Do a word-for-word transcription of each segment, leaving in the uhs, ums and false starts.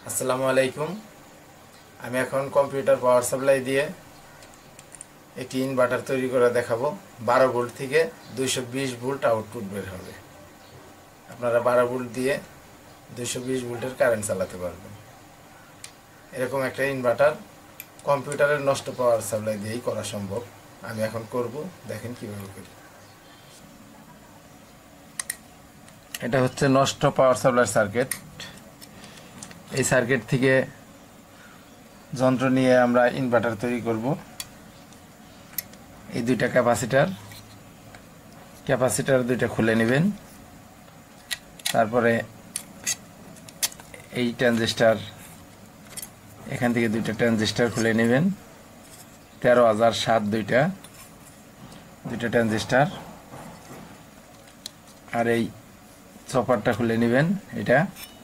আসসালামু আলাইকুম। আমি এখন কম্পিউটার পাওয়ার সাপ্লাই দিয়ে একটি ইনভার্টার তৈরি করে দেখাবো। বারো ভোল্ট থেকে দুইশো বিশ ভোল্ট আউটপুট বের হবে। আপনারা বারো ভোল্ট দিয়ে দুইশো বিশ ভোল্টের কারেন্ট চালাতে পারবেন। এরকম একটা ইনভার্টার কম্পিউটারের নষ্ট পাওয়ার সাপ্লাই দিয়েই করা সম্ভব। আমি এখন করব, দেখেন কিভাবে করি। এটা হচ্ছে নষ্ট পাওয়ার সাপ্লাই সার্কিট। এই সার্কিট থেকে যন্ত্র নিয়ে আমরা ইনভার্টার তৈরি করব। এই দুইটা ক্যাপাসিটার ক্যাপাসিটার দুইটা খুলে নেবেন। তারপরে এই ট্রানজিস্টার, এখান থেকে দুইটা ট্রানজিস্টার খুলে নেবেন। তেরো হাজার সাত দুইটা দুইটা ট্রানজিস্টার। আর এই চপারটা খুলে নেবেন এটা।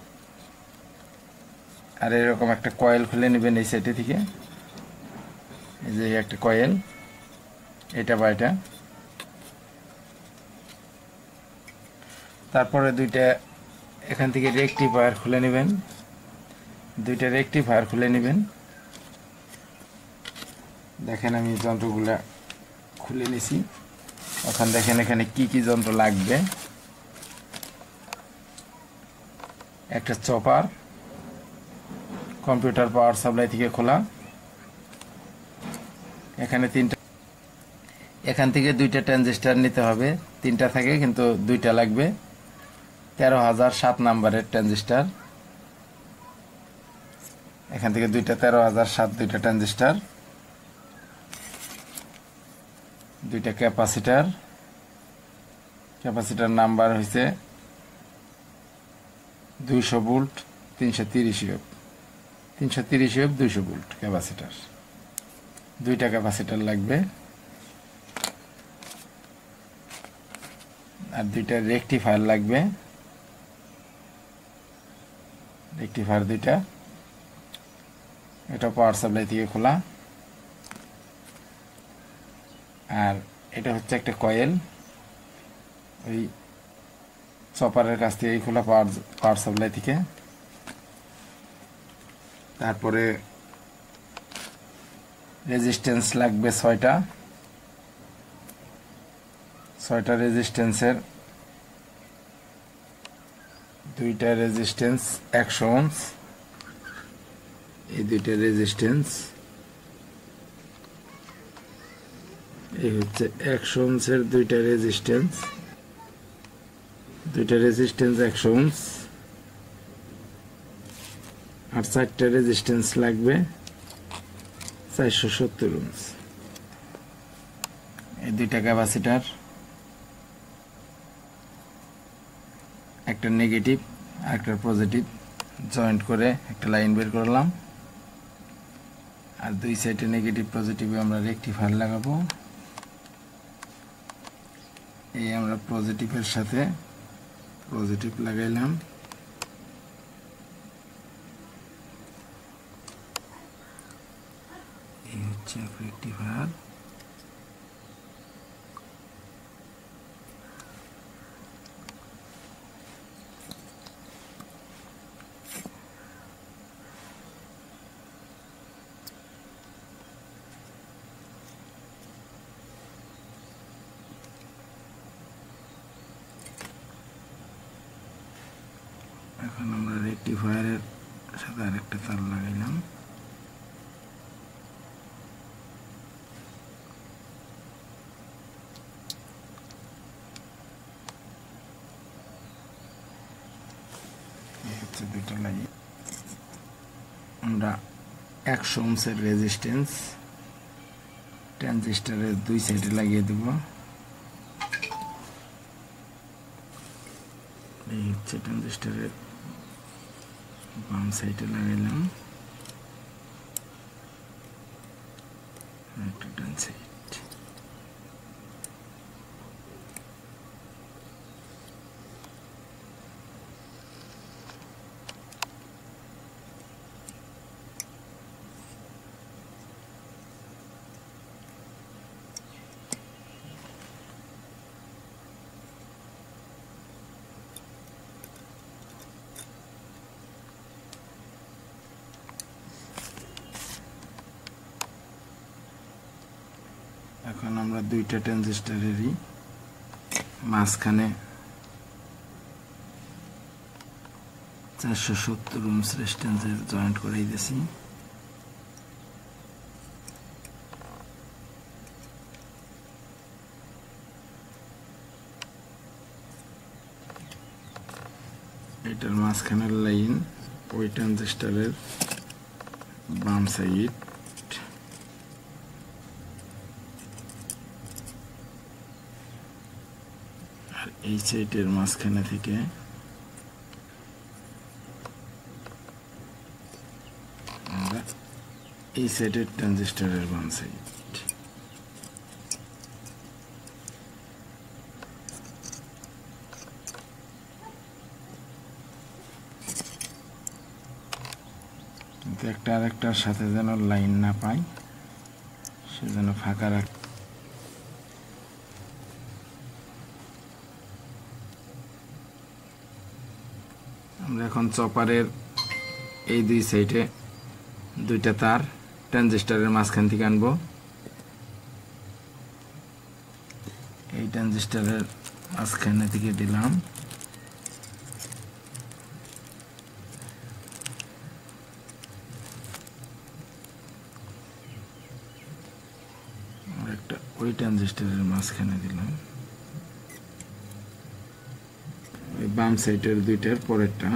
আর এরকম একটা কয়েল খুলে নেবেন এই সাইডে থেকে। এই যে একটা কয়েল, এটা বা এটা। তারপরে দুইটা এখান থেকে রেকটিফায়ার খুলে নেবেন। দুইটা রেকটিফায়ার খুলে নেবেন। দেখেন আমি যন্ত্রগুলা খুলে নিছি। এখন দেখেন এখানে কি কি যন্ত্র লাগবে। একটা চপার কম্পিউটার পাওয়ার সাপ্লাই থেকে খোলা। এখানে তিনটা, এখান থেকে দুইটা ট্রানজিস্টার নিতে হবে। তিনটা থাকে কিন্তু দুইটা লাগবে। তেরো হাজার সাত নাম্বারের ট্রানজিস্টার। এখান থেকে দুইটা তেরো হাজার সাত দুইটা ট্রানজিস্টার। দুইটা ক্যাপাসিটার। ক্যাপাসিটার নাম্বার হয়েছে দুইশো ভোল্ট তিনশো তিরিশ ইউএফ তিনশো তিরিশ ইউএফ দুইশো ভোল্ট ক্যাপাসিটার। দুইটা ক্যাপাসিটার লাগবে। আর দুইটা রেকটিফায়ার লাগবে। রেকটিফায়ার দুইটা। এটা পাওয়ার সাপ্লাই থেকে খোলা। আর এটা হচ্ছে একটা কয়েল, ওই চপারের কাছ থেকে খোলা পাওয়ার পাওয়ার সাপ্লাই থেকে। তারপরে রেজিস্ট্যান্স লাগবে ছয়টা। ছয়টা রেজিস্ট্যান্সের দুইটা রেজিস্ট্যান্স একশো ওহমস। এই দুইটা রেজিস্ট্যান্স, এই হচ্ছে একশো ওহমসের দুইটা রেজিস্ট্যান্স। দুইটা রেজিস্ট্যান্স একশো ওহমস। আর চারটা রেজিস্ট্যান্স লাগবে চারশো সত্তর ওহমস। এই দুইটা ক্যাপাসিটার, একটা নেগেটিভ আর একটা পজিটিভ জয়েন্ট করে একটা লাইন বের করলাম। আর দুই সাইডে নেগেটিভ পজিটিভে আমরা রেকটিফায়ার লাগাবো। এই আমরা পজিটিভের সাথে পজিটিভ লাগাইলাম। এই হচ্ছে রেকটিফায়ার। এখন আমরা রেকটিফায়ারের সাথে আরেকটা তার লাগাইলাম। দুইটা লাইন আমরা একশো ওহমসের রেজিস্ট্যান্স ট্রানজিস্টারের দুই সাইডে লাগিয়ে দেব। এই হচ্ছে ট্রানজিস্টারের বাম সাইডে লাগাইলাম। একটা ডান সাইড। এখন আমরা দুইটা ট্রানজিস্টরেরই মাঝখানে চারশো সত্তর ওহমস রেজিস্ট্যান্সের জয়েন্ট করে দিয়েছি। এটার মাঝখানের লাইন ওই ট্রানজিস্টরের বাম সাইড, আর এই সাইডের মাঝখানে থেকে আমরা এই সাইডের ট্রানজিস্টরের বাম সাইড। একটা আরেকটার সাথে যেন লাইন না পাই সেজন্য ফাঁকা রাখ। আমরা এখন চপারের এই দুই সাইডে দুইটা তার ট্রানজিস্টরের মাঝখান থেকে আনবো। এই ট্রানজিস্টরের মাঝখানে থেকে দিলাম, একটা ওই ট্রানজিস্টরের মাঝখানে দিলাম। ওই বাম সাইডের দুইটার পরেরটা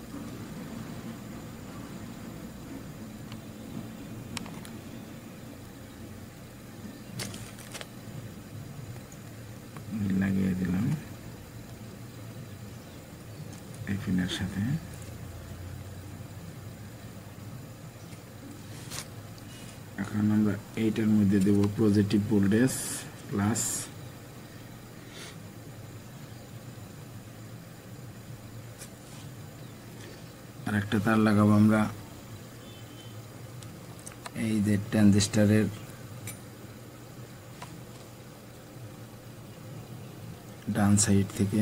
লাগিয়ে দিলাম এই পিনের সাথে। এখন আমরা এইটার মধ্যে দেব পজিটিভ ভোল্টেজ প্লাস, আর একটা তার লাগাবো আমরা এই যে ট্রানজিস্টরের ডান সাইড থেকে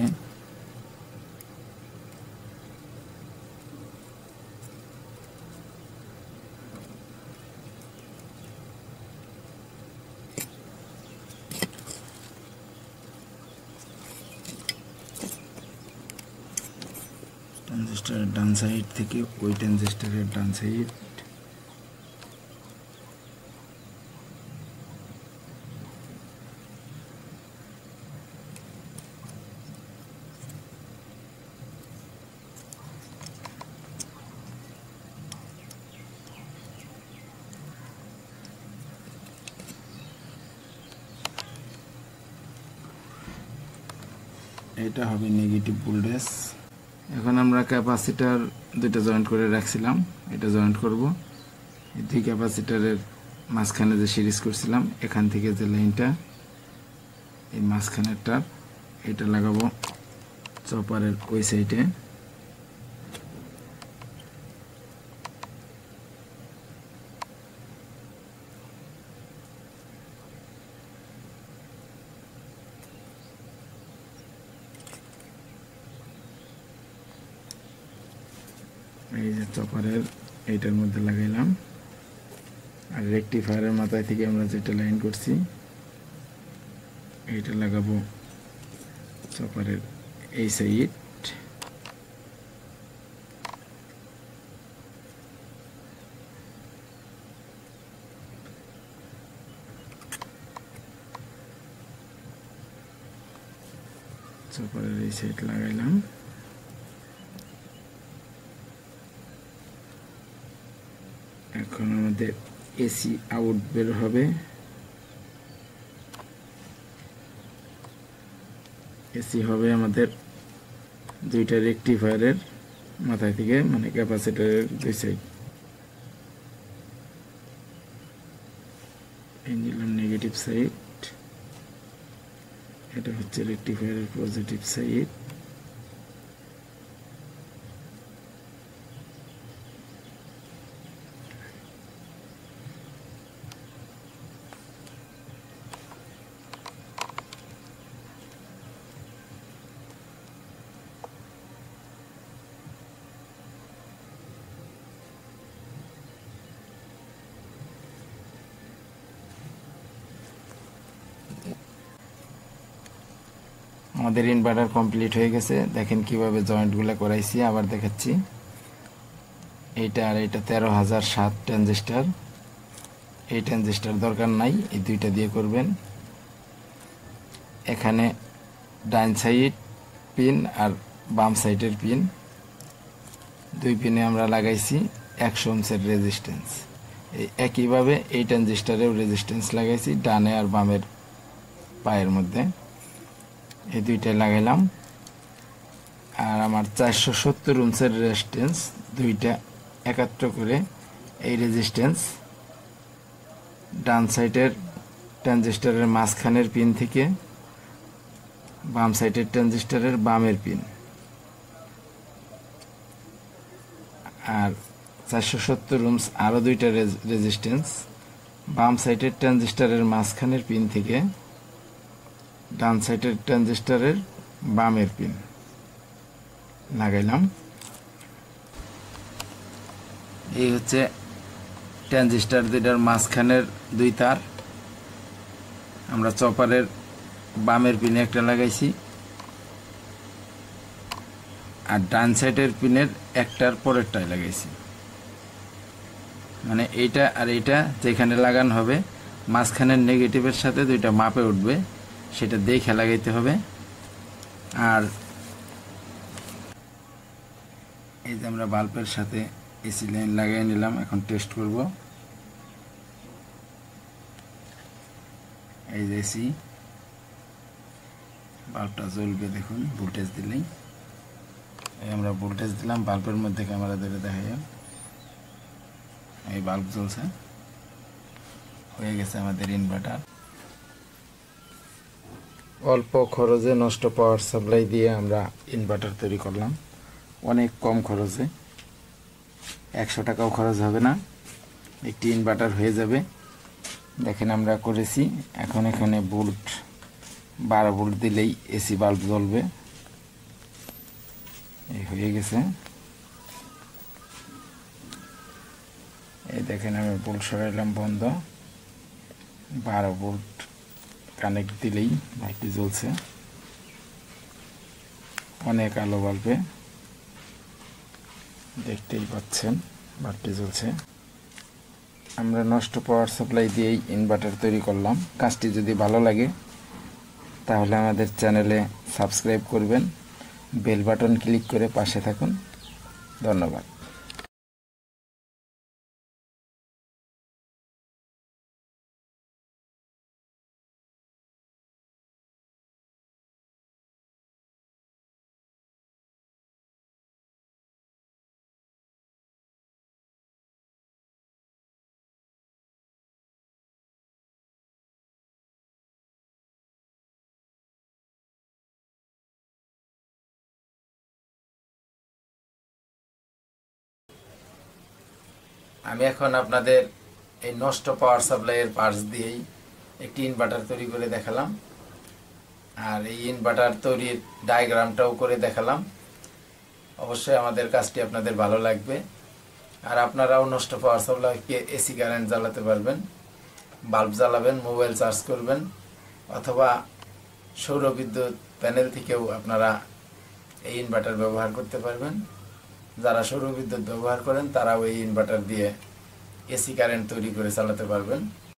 ট্রানজিস্টরের ডান সাইড থেকে ওই ট্রানজিস্টরের ডান সাইড এটা হবে নেগেটিভ ভোল্টেজ। এখন আমরা ক্যাপাসিটর দুইটা জয়েন্ট করে রাখছিলাম, এটা জয়েন্ট করব। এই দুই ক্যাপাসিটরের মাঝখানে যে সিরিজ করছিলাম এখান থেকে যে লাইনটা এই মাঝখানেরটা এটা লাগাবো চপারের ওই সাইডে। এই যে চপারের এইটার মধ্যে লাগাইলাম, আর রেকটিফায়ারের মাথায় থেকে আমরা যেটা লাইন করছি এইটা লাগাবো চপারের এই সাইড। চপারের এই সাইড লাগাইলাম। এখন আমাদের এসি আউট বের হবে, এসি হবে আমাদের দুইটা রেকটিফায়ারের মাথায় থেকে, মানে ক্যাপাসিটরের দুই সাইড। এই নিলাম নেগেটিভ সাইড, এটা হচ্ছে রেকটিফায়ারের পজিটিভ সাইড। আমাদের ইনভার্টার কমপ্লিট হয়ে গেছে। দেখেন কিভাবে জয়েন্টগুলো করাইছি, আবার দেখাচ্ছি। এইটা আর এইটা তেরো হাজার সাত ট্রানজিস্টার। এই ট্রানজিস্টার দরকার নাই, এই দুইটা দিয়ে করবেন। এখানে ডান সাইড পিন আর বাম সাইডের পিন, দুই পিনে আমরা লাগাইছি একশো ওহমের রেজিস্ট্যান্স। এই একইভাবে এই ট্রানজিস্টারেও রেজিস্ট্যান্স লাগাইছি ডানে আর বামের পায়ের মধ্যে, এই দুইটাই লাগাইলাম। আর আমার চারশো সত্তর ওহমের রেজিস্ট্যান্স দুইটা একাত্র করে এই রেজিস্ট্যান্স ডান সাইডের ট্রানজিস্টারের মাঝখানের পিন থেকে বাম সাইডের ট্রানজিস্টারের বামের পিন, আর চারশো সত্তর ওহমস আরও দুইটা রেজিস্ট্যান্স বাম সাইডের ট্রানজিস্টারের মাঝখানের পিন থেকে ডান সাইডের ট্রানজিস্টারের বামের পিন লাগাইলাম। এই হচ্ছে ট্রানজিস্টার দুইটার মাঝখানের দুই তার। আমরা চপারের বামের পিনে একটা লাগাইছি, আর ডান সাইডের পিনের একটার পরেরটায় লাগাইছি। মানে এইটা আর এইটা যেখানে লাগানো হবে মাঝখানের নেগেটিভের সাথে দুইটা মাপে উঠবে, সেটা দেখে লাগাইতে হবে। আর এই যে আমরা বাল্বের সাথে এসি লাইন লাগিয়ে নিলাম, এখন টেস্ট করব। এই যে এসি বাল্বটা জ্বলবে, দেখুন ভোল্টেজ দিলেই। এই আমরা ভোল্টেজ দিলাম, বাল্বের মধ্যে ক্যামেরা ধরে দেখা যায় এই বাল্ব জ্বলছে। হয়ে গেছে আমাদের ইনভার্টার। অল্প খরচে নষ্ট পাওয়ার সাপ্লাই দিয়ে আমরা ইনভার্টার তৈরি করলাম, অনেক কম খরচে, একশো টাকাও খরচ হবে না, একটি ইনভার্টার হয়ে যাবে। দেখেন আমরা করেছি। এখন এখানে ভোল্ট বারো ভোল্ট দিলেই এসি বাল্ব জ্বলবে। এই হয়ে গেছে। এই দেখেন আমি ভোল্ট সরাইলাম বন্ধ, বারো ভোল্ট কানেক্ট দিলেই লাইটটি জ্বলছে। অনেক আলো বাল্বে, দেখতেই পাচ্ছেন বাল্বটি জ্বলছে। আমরা নষ্ট পাওয়ার সাপ্লাই দিয়েই ইনভার্টার তৈরি করলাম। কাজটি যদি ভালো লাগে তাহলে আমাদের চ্যানেলে সাবস্ক্রাইব করবেন, বেল বাটন ক্লিক করে পাশে থাকুন। ধন্যবাদ। আমি এখন আপনাদের এই নষ্ট পাওয়ার সাপ্লাইয়ের পার্টস দিয়েই একটি ইনভার্টার তৈরি করে দেখালাম, আর এই ইনভার্টার তৈরির ডায়াগ্রামটাও করে দেখালাম। অবশ্যই আমাদের কাজটি আপনাদের ভালো লাগবে। আর আপনারাও নষ্ট পাওয়ার সাপ্লাইকে এসি কারেন্ট জ্বালাতে পারবেন, বাল্ব জ্বালাবেন, মোবাইল চার্জ করবেন, অথবা সৌর বিদ্যুৎ প্যানেল থেকেও আপনারা এই ইনভার্টার ব্যবহার করতে পারবেন। যারা সৌর বিদ্যুৎ ব্যবহার করেন তারাও এই ইনভার্টার দিয়ে এসি কারেন্ট তৈরি করে চালাতে পারবেন।